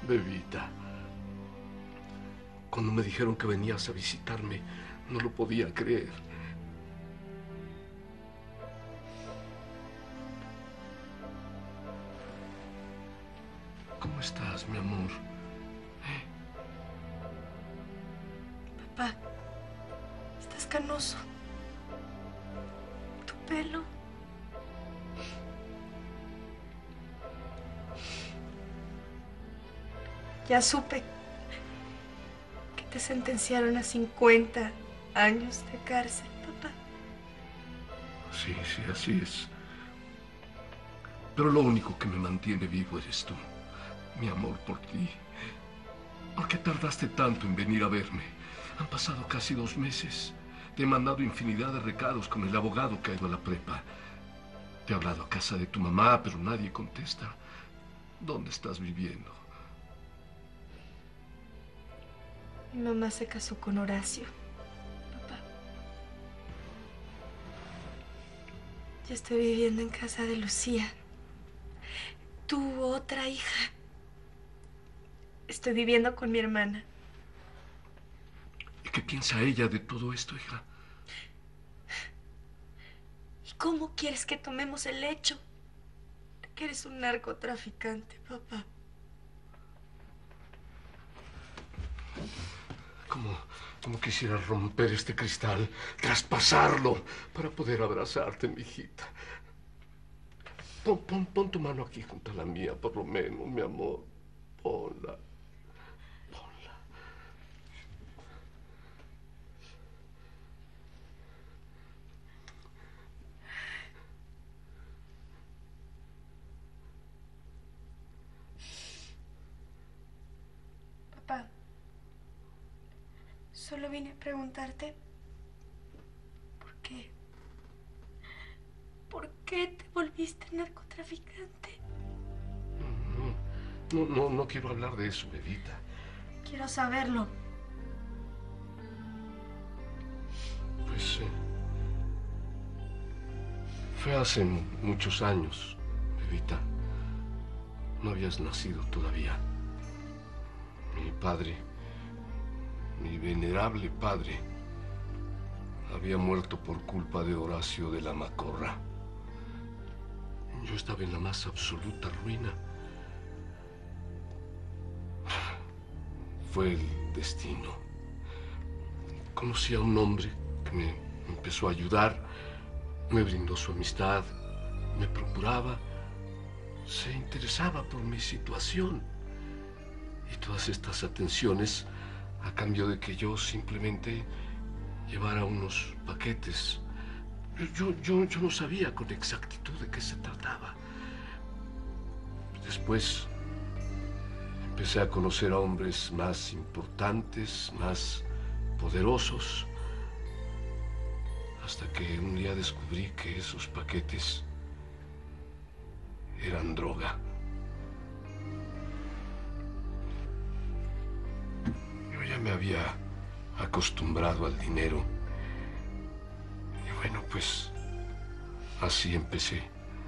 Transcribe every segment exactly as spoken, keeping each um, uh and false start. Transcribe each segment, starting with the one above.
Bebita, cuando me dijeron que venías a visitarme, no lo podía creer. ¿Cómo estás, mi amor? ¿Eh? Papá, estás canoso. Tu pelo. Ya supe que te sentenciaron a cincuenta años de cárcel, papá. Sí, sí, así es. Pero lo único que me mantiene vivo eres tú. Mi amor por ti. ¿Por qué tardaste tanto en venir a verme? Han pasado casi dos meses. Te he mandado infinidad de recados con el abogado que ha ido a la prepa. Te he hablado a casa de tu mamá, pero nadie contesta. ¿Dónde estás viviendo? Mi mamá se casó con Horacio, papá. Yo estoy viviendo en casa de Lucía, tu otra hija. Estoy viviendo con mi hermana. ¿Y qué piensa ella de todo esto, hija? ¿Y cómo quieres que tomemos el hecho de que eres un narcotraficante, papá? ¿Cómo, cómo quisiera romper este cristal, traspasarlo, para poder abrazarte, mijita? Pon, pon, pon tu mano aquí junto a la mía, por lo menos, mi amor. Ponla. Ponla. Papá, solo vine a preguntarte por qué. ¿Por qué te volviste narcotraficante? No, no, no, no quiero hablar de eso, bebita. Quiero saberlo. Pues eh, fue hace muchos años, bebita. No habías nacido todavía. Mi padre, mi venerable padre, había muerto por culpa de Horacio de la Macorra. Yo estaba en la más absoluta ruina. Fue el destino. Conocí a un hombre que me empezó a ayudar, me brindó su amistad, me procuraba, se interesaba por mi situación. Y todas estas atenciones a cambio de que yo simplemente llevara unos paquetes. Yo, yo, yo no sabía con exactitud de qué se trataba. Después empecé a conocer a hombres más importantes, más poderosos, hasta que un día descubrí que esos paquetes eran droga. Yo ya me había acostumbrado al dinero. Y bueno, pues así empecé.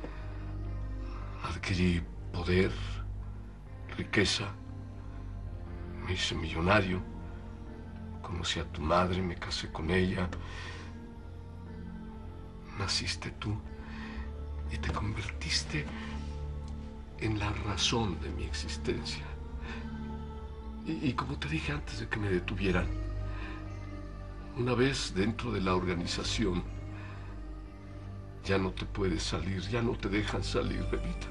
Adquirí poder, riqueza, me hice millonario, conocí a tu madre, me casé con ella, naciste tú y te convertiste en la razón de mi existencia. Y, y como te dije antes de que me detuvieran, una vez dentro de la organización, ya no te puedes salir, ya no te dejan salir, bebita.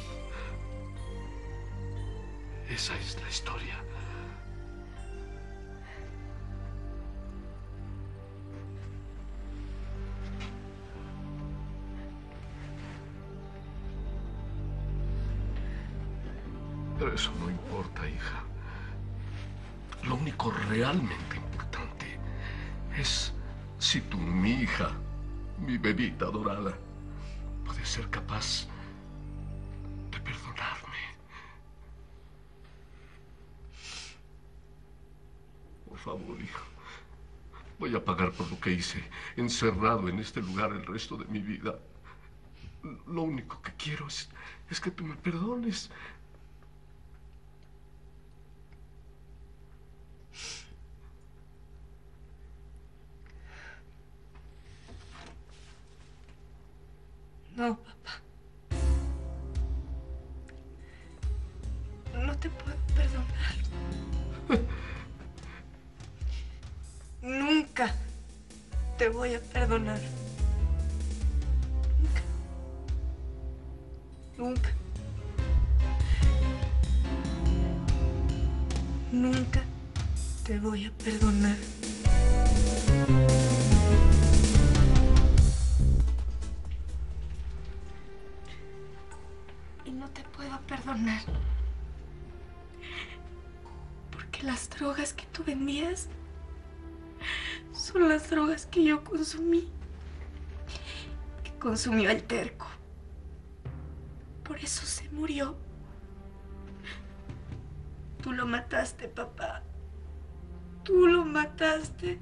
Esa es la historia. Pero eso no importa, hija. Lo único realmente importante es si tú, mi hija, mi bebita adorada, puedes ser capaz de perdonarme. Por favor, hijo. Voy a pagar por lo que hice, encerrado en este lugar el resto de mi vida. Lo único que quiero es, es que tú me perdones. Nunca te voy a perdonar. Nunca. Nunca. Nunca te voy a perdonar. Y no te puedo perdonar porque las drogas que tú vendías son las drogas que yo consumí, que consumió el terco. Por eso se murió. Tú lo mataste, papá. Tú lo mataste.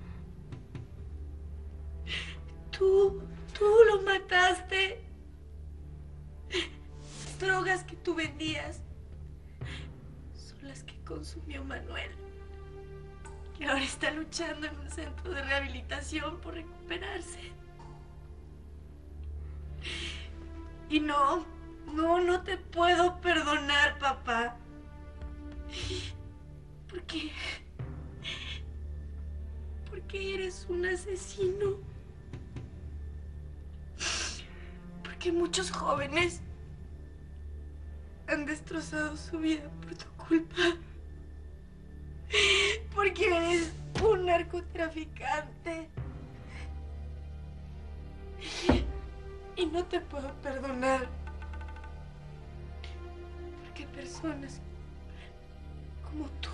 Tú, tú lo mataste. Las drogas que tú vendías son las que consumió Manuel, que ahora está luchando en un centro de rehabilitación por recuperarse. Y no, no, no te puedo perdonar, papá. ¿Por qué? Porque eres un asesino. Porque muchos jóvenes han destrozado su vida por tu culpa. Porque eres un narcotraficante. Y no te puedo perdonar. Porque personas como tú,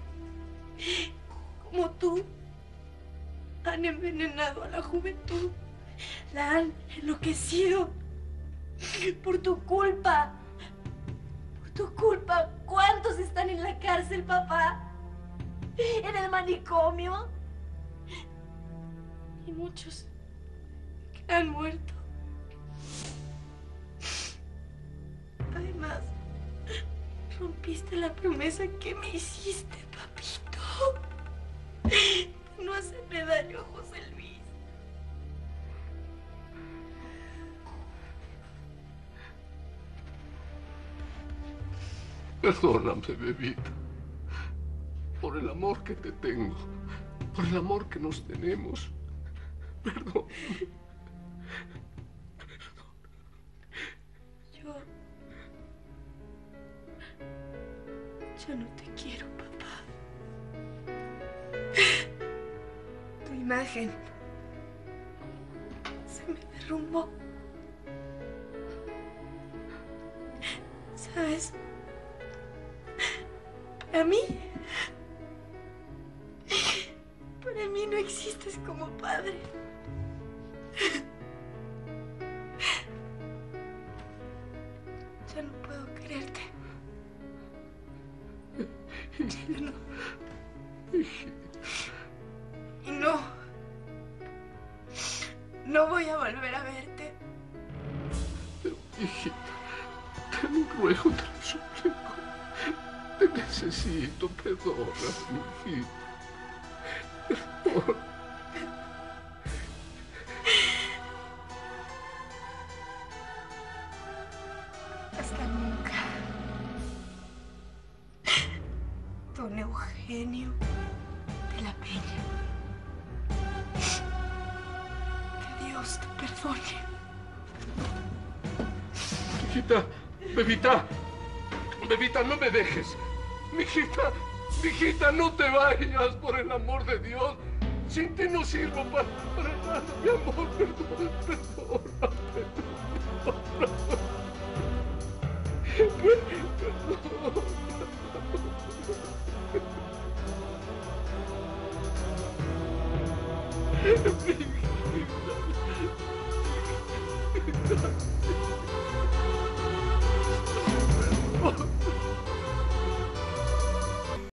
como tú, han envenenado a la juventud. La han enloquecido. Por tu culpa. Por tu culpa. ¿Cuántos están en la cárcel, papá? En el manicomio. Y muchos que han muerto. Además, rompiste la promesa que me hiciste, papito. No hacerle daño a José Luis. Perdóname, bebita. Por el amor que te tengo. Por el amor que nos tenemos. Perdóname. Yo... Yo no te quiero, papá. Tu imagen se me derrumbó. ¿Sabes? Para mí... Para mí no existes como padre. Ya no puedo quererte. Ya no. Y no. No voy a volver a verte. Pero, hijita, te lo ruego, te lo suplico. Te necesito, perdona, mi hijita. Perdona. Hasta nunca. Don Eugenio de la Peña. Que Dios te perdone. Hijita, bebita, bebita, no me dejes. Mijita, mijita, no te vayas, por el amor de Dios. Sin ti no sirvo para, para nada, mi amor, perdona, perdona, perdona.